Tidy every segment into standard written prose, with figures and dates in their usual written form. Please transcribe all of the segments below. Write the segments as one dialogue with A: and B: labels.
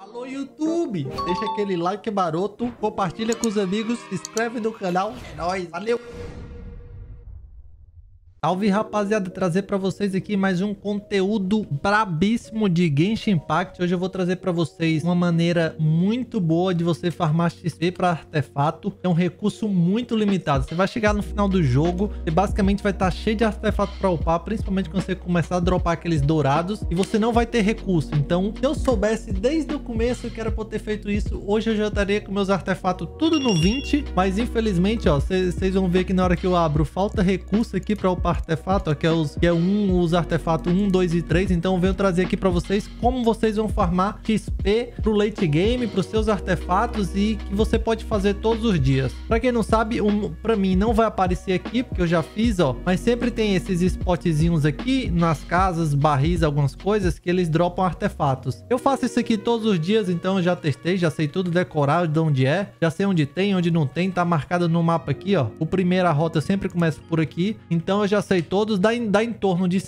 A: Alô, YouTube! Deixa aquele like maroto, compartilha com os amigos, se inscreve no canal. É nóis, valeu! Salve, rapaziada, trazer pra vocês aqui mais um conteúdo brabíssimo de Genshin Impact. Hoje eu vou trazer pra vocês uma maneira muito boa de você farmar XP pra artefato. É um recurso muito limitado. Você vai chegar no final do jogo e basicamente vai estar cheio de artefato pra upar, principalmente quando você começar a dropar aqueles dourados, e você não vai ter recurso. Então, se eu soubesse desde o começo que era pra eu ter feito isso, hoje eu já estaria com meus artefatos tudo no 20, mas infelizmente, ó, vocês vão ver que na hora que eu abro, falta recurso aqui pra upar artefato, ó, que é os artefatos 1, 2 e 3. Então eu venho trazer aqui pra vocês como vocês vão farmar XP pro late game, pros seus artefatos, e que você pode fazer todos os dias. Pra quem não sabe, pra mim não vai aparecer aqui, porque eu já fiz, ó, mas sempre tem esses spotzinhos aqui nas casas, barris, algumas coisas que eles dropam artefatos. Eu faço isso aqui todos os dias, então eu já testei, já sei tudo decorar de onde é, já sei onde tem, onde não tem, tá marcado no mapa aqui, ó. O primeira rota eu sempre começo por aqui, então eu já sei todos, dá em torno de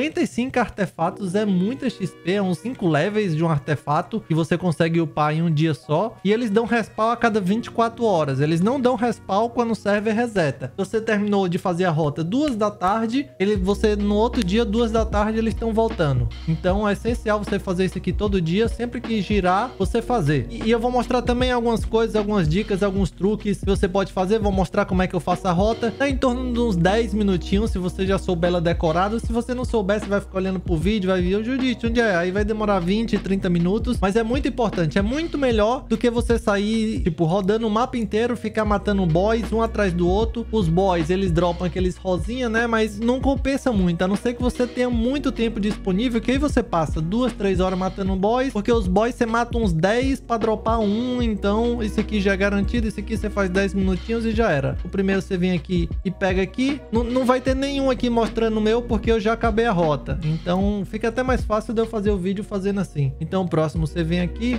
A: 55 artefatos, é muita XP, é uns 5 levels de um artefato que você consegue upar em um dia só, e eles dão respawn a cada 24 horas, eles não dão respawn quando o server reseta. Se você terminou de fazer a rota 2 da tarde, você no outro dia, 2 da tarde, eles estão voltando. Então é essencial você fazer isso aqui todo dia, sempre que girar, você fazer. E eu vou mostrar também algumas coisas, algumas dicas, alguns truques que você pode fazer, vou mostrar como é que eu faço a rota, tá em torno de uns 10 minutinhos, se você já souber ela decorada. Se você não souber, você vai ficar olhando pro vídeo, vai vir o Judite, onde é? Aí vai demorar 20, 30 minutos, mas é muito importante, é muito melhor do que você sair, tipo, rodando o mapa inteiro, ficar matando boys, um atrás do outro. Os boys, eles dropam aqueles rosinha, né? Mas não compensa muito, a não ser que você tenha muito tempo disponível, que aí você passa 2, 3 horas matando boys, porque os boys você mata uns 10 pra dropar um, então isso aqui já é garantido, isso aqui você faz 10 minutinhos e já era. O primeiro você vem aqui e pega aqui, não vai ter nenhum aqui mostrando o meu, porque eu já acabei a rota, então fica até mais fácil de eu fazer o vídeo fazendo assim. Então o próximo você vem aqui,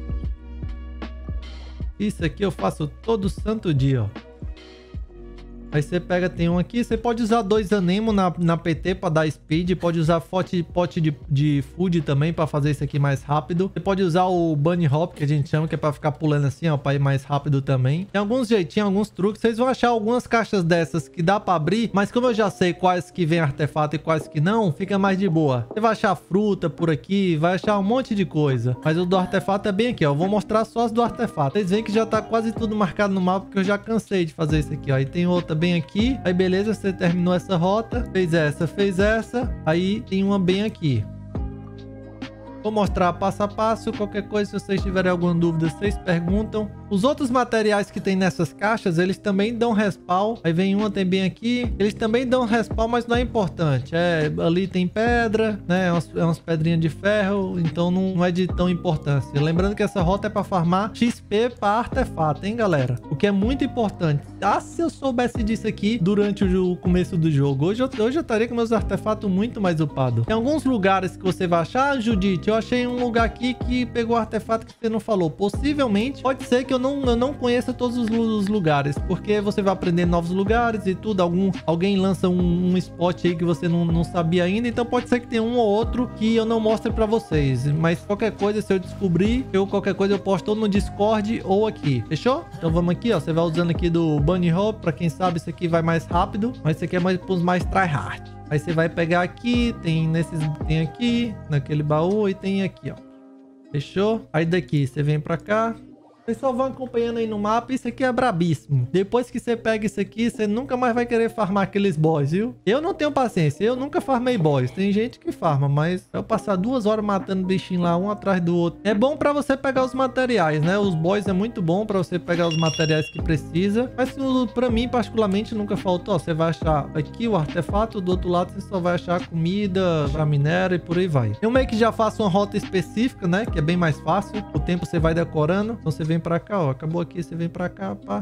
A: isso aqui eu faço todo santo dia, ó. Aí você pega, tem um aqui, você pode usar 2 anemo na PT para dar speed, pode usar pote de food também para fazer isso aqui mais rápido. Você pode usar o bunny hop, que a gente chama, que é para ficar pulando assim, ó, para ir mais rápido também. Tem alguns jeitinhos, alguns truques. Vocês vão achar algumas caixas dessas que dá para abrir, mas como eu já sei quais que vem artefato e quais que não, fica mais de boa. Você vai achar fruta por aqui, vai achar um monte de coisa, mas o do artefato é bem aqui, ó. Eu vou mostrar só as do artefato. Vocês veem que já tá quase tudo marcado no mapa, porque eu já cansei de fazer isso aqui, ó. E tem outra bem aqui, aí beleza, você terminou essa rota, fez essa, aí tem uma bem aqui. Vou mostrar passo a passo, qualquer coisa, se vocês tiverem alguma dúvida, vocês perguntam. Os outros materiais que tem nessas caixas, eles também dão respawn. Aí vem uma também aqui, eles também dão respawn, mas não é importante. Ali tem pedra, né? É umas pedrinhas de ferro, então não é de tão importância. Lembrando que essa rota é para farmar XP para artefato, hein, galera? O que é muito importante. Ah, se eu soubesse disso aqui durante o começo do jogo, hoje eu estaria com meus artefatos muito mais upados. Tem alguns lugares que você vai achar, ah, Judite, eu achei um lugar aqui que pegou artefato que você não falou. Possivelmente, pode ser que eu não conheça todos os lugares, porque você vai aprender novos lugares e tudo. Alguém lança um spot aí que você não sabia ainda, então pode ser que tenha um ou outro que eu não mostre pra vocês, mas qualquer coisa, se eu descobrir, qualquer coisa eu posto ou no Discord ou aqui, fechou? Então vamos aqui, ó, você vai usando aqui do bunny hop, pra quem sabe isso aqui vai mais rápido, mas isso aqui é mais pros mais tryhard. Aí você vai pegar aqui, tem aqui, naquele baú, e tem aqui, ó. Fechou? Aí daqui você vem pra cá. Vocês só vão acompanhando aí no mapa. Isso aqui é brabíssimo. Depois que você pega isso aqui, você nunca mais vai querer farmar aqueles boys, viu? Eu não tenho paciência. Eu nunca farmei boys. Tem gente que farma, mas eu passar 2 horas matando bichinho lá, um atrás do outro. É bom pra você pegar os materiais, né? Os boys é muito bom pra você pegar os materiais que precisa. Mas pra mim, particularmente, nunca faltou. Ó, você vai achar aqui o artefato. Do outro lado, você só vai achar comida, já minério e por aí vai. Eu meio que já faço uma rota específica, né? Que é bem mais fácil. O tempo você vai decorando. Então você vem pra cá, ó. Acabou aqui, você vem pra cá, pá.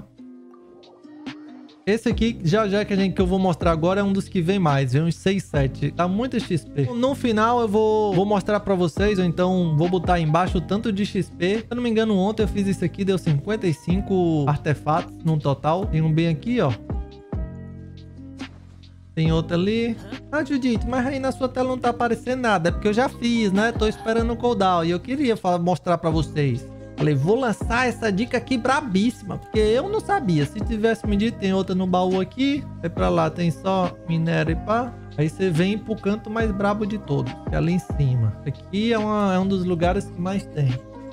A: Esse aqui, já que eu vou mostrar agora, é um dos que vem mais. Vem uns 6, 7. Dá muita XP. No final eu vou mostrar pra vocês, ou então vou botar aí embaixo o tanto de XP. Se eu não me engano, ontem eu fiz isso aqui, deu 55 artefatos no total. Tem um bem aqui, ó. Tem outra ali. Ah, Judite, mas aí na sua tela não tá aparecendo nada. É porque eu já fiz, né? Tô esperando o cooldown. E eu queria mostrar pra vocês. Falei, vou lançar essa dica aqui brabíssima. Porque eu não sabia. Se tivesse me dito, tem outra no baú aqui. Aí pra lá tem só minério e pá. Aí você vem pro canto mais brabo de todos. Que é ali em cima. Aqui é um dos lugares que mais tem.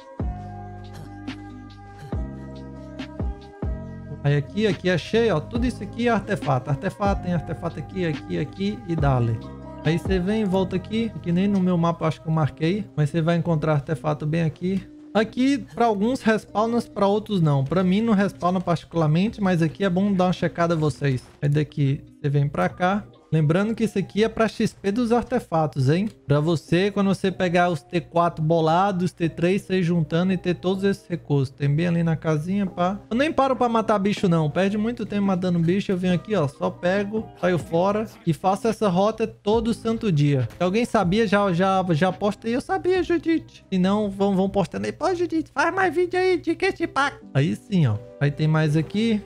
A: Aí aqui é cheio, ó. Tudo isso aqui é artefato. Artefato, tem artefato aqui e dale. Aí você vem e volta aqui. Que nem no meu mapa acho que eu marquei. Mas você vai encontrar artefato bem aqui. Aqui, para alguns respawnas, para outros não. Para mim não respawna particularmente, mas aqui é bom dar uma checada a vocês. Aí daqui você vem para cá. Lembrando que isso aqui é para XP dos artefatos, hein? Para você, quando você pegar os T4 bolados, T3, você juntando e ter todos esses recursos. Tem bem ali na casinha, pá. Eu nem paro para matar bicho, não. Perde muito tempo matando bicho. Eu venho aqui, ó. Só pego, saio fora e faço essa rota todo santo dia. Se alguém sabia, já postei. Eu sabia, Judite. Se não, vão postando aí. Pô, Judite, faz mais vídeo aí de que esse pack. Aí sim, ó. Aí tem mais aqui.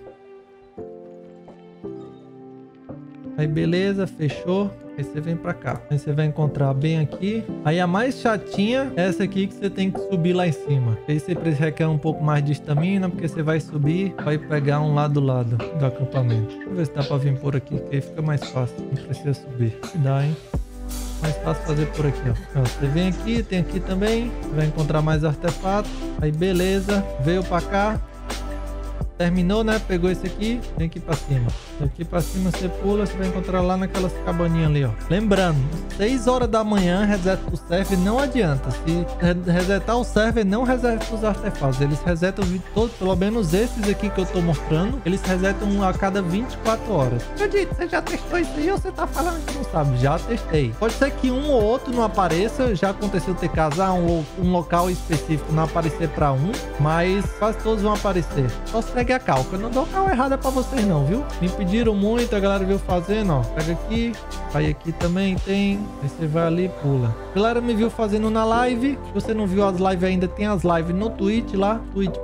A: Aí beleza, fechou. Aí você vem pra cá. Aí você vai encontrar bem aqui. Aí a mais chatinha é essa aqui que você tem que subir lá em cima. Aí você requer um pouco mais de estamina, porque você vai subir, vai pegar um lá do lado do acampamento. Deixa eu ver se dá pra vir por aqui, que aí fica mais fácil. Não precisa subir. Dá, hein? Mais fácil fazer por aqui, ó. Você vem aqui, tem aqui também. Vai encontrar mais artefatos. Aí beleza, veio pra cá. Terminou, né? Pegou esse aqui, vem aqui pra cima. Aqui pra cima você pula, você vai encontrar lá naquelas cabaninhas ali, ó. Lembrando, 6 horas da manhã, reset o server, não adianta. Se resetar o server, não reseta os artefatos. Eles resetam o vídeo todo, pelo menos esses aqui que eu tô mostrando, eles resetam a cada 24 horas. Acredito, você já testou isso aí ou você tá falando que não sabe? Já testei. Pode ser que um ou outro não apareça, já aconteceu ter casar um local específico não aparecer pra um, mas quase todos vão aparecer. Só segue a cal, eu não dou cal errada pra vocês não, viu? Me pediram muito, a galera viu fazendo, ó. Pega aqui, aí aqui também tem, aí você vai ali e pula. A galera me viu fazendo na live, se você não viu as lives ainda, tem as lives no Twitch lá,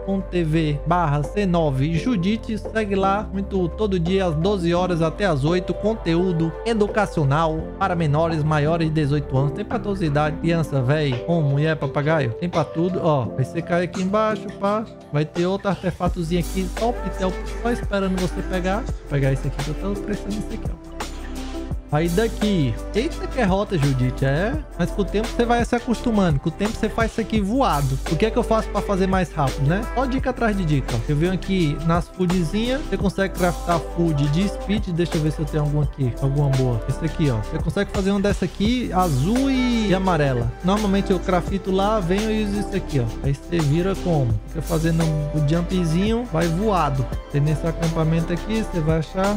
A: twitch.tv/C9 Judite, segue lá, muito todo dia às 12 horas até às 8, conteúdo educacional para menores, maiores de 18 anos, tem pra todas as idades, criança, velho, homem, mulher, papagaio, tem pra tudo, ó. Aí você cai aqui embaixo, pá, vai ter outro artefatozinho aqui, só o pitel, só esperando você pegar. Vou pegar esse aqui que eu tô precisando desse aqui, ó. Aí daqui, eita que é rota, Judite, é? Mas com o tempo você vai se acostumando, com o tempo você faz isso aqui voado. O que é que eu faço pra fazer mais rápido, né? Só dica atrás de dica, ó. Eu venho aqui nas foodzinhas, você consegue craftar food de speed, deixa eu ver se eu tenho algum aqui, alguma boa. Esse aqui, ó, você consegue fazer uma dessa aqui, azul e amarela. Normalmente eu crafto lá, venho e uso isso aqui, ó. Aí você vira como? Fica fazendo o jumpzinho, vai voado. Tem nesse acampamento aqui, você vai achar...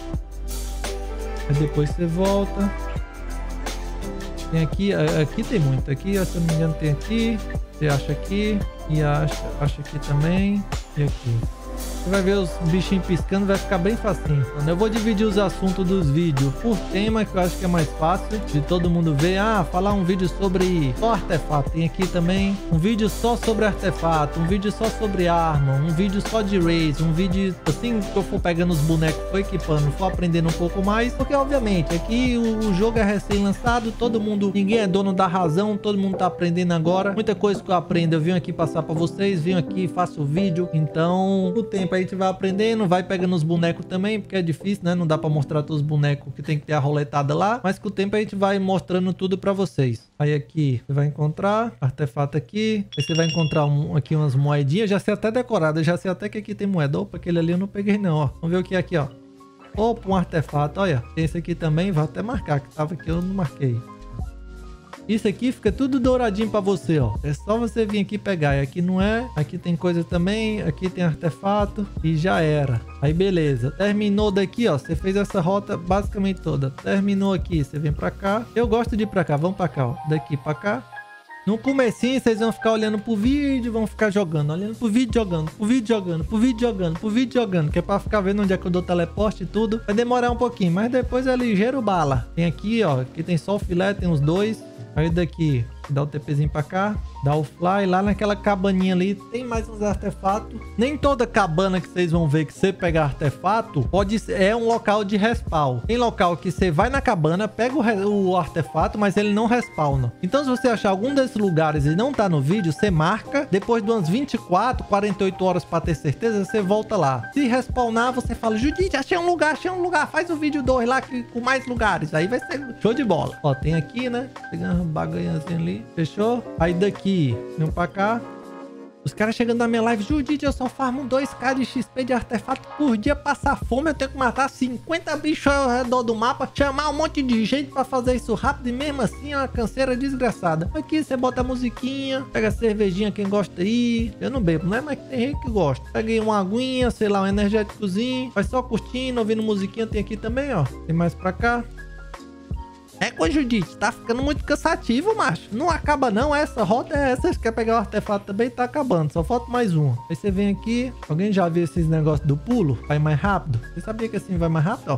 A: Aí depois você volta. Tem aqui, aqui tem muito. Aqui, se eu não me engano, tem aqui. Você acha aqui. E acha aqui também. E aqui. Você vai ver os bichinhos piscando, vai ficar bem facinho. Eu vou dividir os assuntos dos vídeos por tema, que eu acho que é mais fácil de todo mundo ver. Ah, falar um vídeo sobre só artefato. Tem aqui também um vídeo só sobre artefato, um vídeo só sobre arma, um vídeo só de race, um vídeo assim que eu for pegando os bonecos, for equipando, for aprendendo um pouco mais. Porque, obviamente, aqui o jogo é recém-lançado, todo mundo, ninguém é dono da razão, todo mundo tá aprendendo agora. Muita coisa que eu aprendo, eu venho aqui passar pra vocês, venho aqui, faço o vídeo. Então, o tempo a gente vai aprendendo, vai pegando os bonecos também, porque é difícil, né? Não dá pra mostrar todos os bonecos, que tem que ter a roletada lá, mas com o tempo a gente vai mostrando tudo pra vocês. Aí aqui, você vai encontrar artefato aqui, aí você vai encontrar aqui umas moedinhas, já sei até decorada, já sei até que aqui tem moeda. Opa, aquele ali eu não peguei não, ó. Vamos ver o que é aqui, ó. Opa, um artefato, olha, tem esse aqui também, vou até marcar, que tava aqui, eu não marquei. Isso aqui fica tudo douradinho pra você, ó. É só você vir aqui pegar. E aqui não é. Aqui tem coisa também. Aqui tem artefato. E já era. Aí beleza. Terminou daqui, ó. Você fez essa rota basicamente toda. Terminou aqui. Você vem pra cá. Eu gosto de ir pra cá. Vamos pra cá, ó. Daqui pra cá. No comecinho, vocês vão ficar olhando pro vídeo, vão ficar jogando, olhando pro vídeo, jogando, pro vídeo, jogando, pro vídeo, jogando, pro vídeo, jogando, que é pra ficar vendo onde é que eu dou teleporte e tudo. Vai demorar um pouquinho, mas depois é ligeiro bala. Tem aqui, ó, aqui tem só o filé, tem os dois. Aí daqui, Dá o TPzinho pra cá. Dá o fly. Lá naquela cabaninha ali tem mais uns artefatos. Nem toda cabana que vocês vão ver que você pegar artefato é um local de respawn. Tem local que você vai na cabana, pega o artefato, mas ele não respawna. Então se você achar algum desses lugares e não tá no vídeo, você marca. Depois de umas 24, 48 horas pra ter certeza, você volta lá. Se respawnar, você fala: Judite, achei um lugar. Faz o vídeo 2 lá com mais lugares. Aí vai ser show de bola. Ó, tem aqui, né? Pegando uma baganhazinha ali. Fechou? Aí daqui, vem pra cá. Os caras chegando na minha live: Judite, eu só farmo 2k de XP de artefato por dia. Passar fome, eu tenho que matar 50 bichos ao redor do mapa, chamar um monte de gente pra fazer isso rápido, e mesmo assim é uma canseira desgraçada. Aqui você bota a musiquinha, pega a cervejinha, quem gosta aí. Eu não bebo, né? Mas tem gente que gosta. Pega aí uma aguinha, sei lá, um energéticozinho. Vai só curtindo, ouvindo musiquinha. Tem aqui também, ó. Tem mais pra cá. É, com Judite, tá ficando muito cansativo, macho. Não acaba não, essa rota é essa. Você quer pegar o artefato também, tá acabando. Só falta mais um. Aí você vem aqui. Alguém já viu esses negócios do pulo? Vai mais rápido? Você sabia que assim vai mais rápido, ó?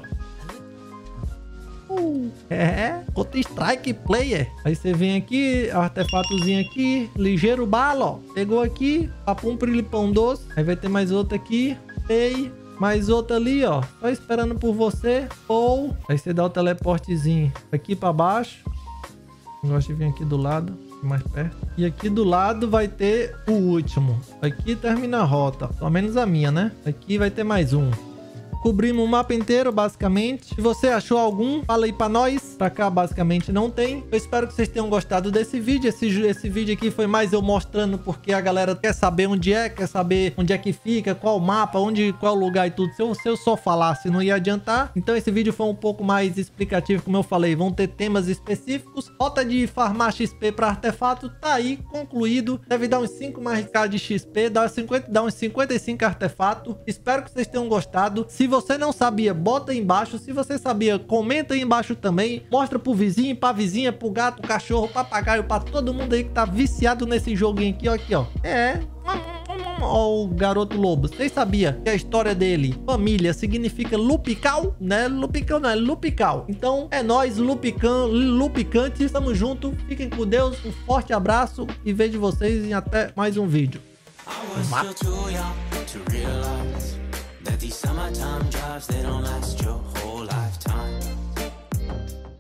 A: Contra Strike Player. Aí você vem aqui, artefatozinho aqui, ligeiro bala, ó. Pegou aqui, papum prilipão doce. Aí vai ter mais outro aqui. Ei. Mais outra ali, ó. Só esperando por você. Ou aí você dá o teleportezinho aqui pra baixo. Eu gosto de vir aqui do lado, mais perto. E aqui do lado vai ter o último. Aqui termina a rota. Pelo menos a minha, né? Aqui vai ter mais um. Cobrimos o mapa inteiro, basicamente. Se você achou algum, fala aí pra nós. Pra cá, basicamente, não tem. Eu espero que vocês tenham gostado desse vídeo. Esse vídeo aqui foi mais eu mostrando porque a galera quer saber onde é, quer saber onde é que fica, qual mapa, qual lugar e tudo. Se eu só falasse, não ia adiantar. Então, esse vídeo foi um pouco mais explicativo, como eu falei. Vão ter temas específicos. Rota de farmar XP pra artefato tá aí, concluído. Deve dar uns 5 mais k de XP, dá uns 55 artefatos. Espero que vocês tenham gostado. Se você não sabia, bota aí embaixo. Se você sabia, comenta aí embaixo também. Mostra pro vizinho, pra vizinha, pro gato, pro cachorro, papagaio, pra todo mundo aí que tá viciado nesse joguinho aqui, ó. Aqui, ó. Ó, o garoto lobo. Vocês sabiam que a história dele, família, significa lupical? Né? Lupical não, é lupical. Então, é nóis, lupicantes. Tamo junto. Fiquem com Deus. Um forte abraço e vejo vocês em até mais um vídeo. That these summertime jobs, they don't last, Joe.